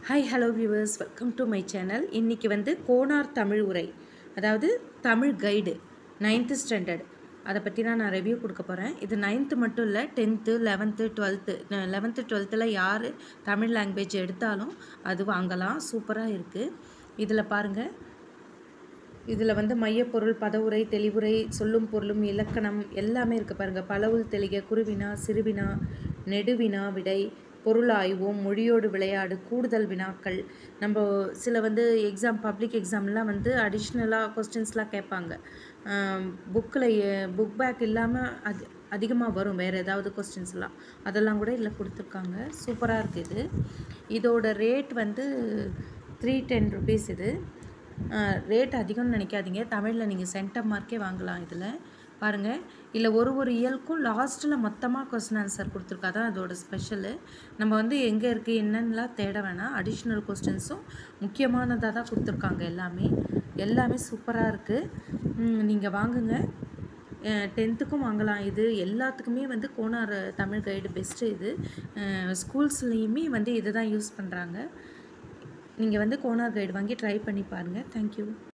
Hi hello viewers, welcome to my channel. இன்றைக்கி வந்து கோனார் தமிழ் உரை, அதாவது தமிழ் கைடு 9th ஸ்டாண்டர்ட், அதை பற்றி தான் நான் ரிவ்யூ கொடுக்க போகிறேன். இது 9th மட்டும் இல்லை, 10th 11th 12th 11th 12th யார் தமிழ் லாங்குவேஜ் எடுத்தாலும் அது வாங்கலாம். சூப்பராக இருக்குது. இதில் பாருங்கள், இதில் வந்து மையப்பொருள், பதவுரை, தெளிவுரை, சொல்லும் பொருளும், இலக்கணம் எல்லாமே இருக்குது பாருங்கள். பலவுள் தெளிக, குருவினா, சிறுவினா, நெடுவினா, விடை, பொருள் ஆய்வோம், மொழியோடு விளையாடு, கூடுதல் வினாக்கள். நம்ம சில வந்து பப்ளிக் எக்ஸாம்லாம் வந்து அடிஷ்னலாக கொஸ்டின்ஸ்லாம் கேட்பாங்க. புக் பேக் இல்லாமல் அதிகமாக வரும் வேறு ஏதாவது கொஸ்டின்ஸ்லாம், அதெல்லாம் கூட இதில் கொடுத்துருக்காங்க. சூப்பராக இருக்குது இது. இதோட ரேட் வந்து 310 rupees. இது ரேட் அதிகம்னு நினைக்காதீங்க. தமிழில் நீங்கள் சென்டம் மார்க்கே வாங்கலாம். இதில் பாருங்கள், இல்லை ஒரு இயலுக்கும் லாஸ்ட்டில் மொத்தமாக கொஸ்டின் ஆன்சர் கொடுத்துருக்கா தான் அதோட ஸ்பெஷலு. நம்ம வந்து எங்கே இருக்குது என்னென்னலாம் தேட வேணாம். அடிஷ்னல் கொஸ்டின்ஸும் முக்கியமானதாக தான் கொடுத்துருக்காங்க. எல்லாமே சூப்பராக இருக்குது. நீங்கள் வாங்குங்க. 10th வாங்கலாம். இது எல்லாத்துக்குமே வந்து கோனார் தமிழ் கைடு பெஸ்ட்டு. இது ஸ்கூல்ஸ்லேயுமே வந்து இதை தான் யூஸ் பண்ணுறாங்க. நீங்கள் வந்து கோனார் கைடு வாங்கி ட்ரை பண்ணி பாருங்கள். தேங்க்யூ.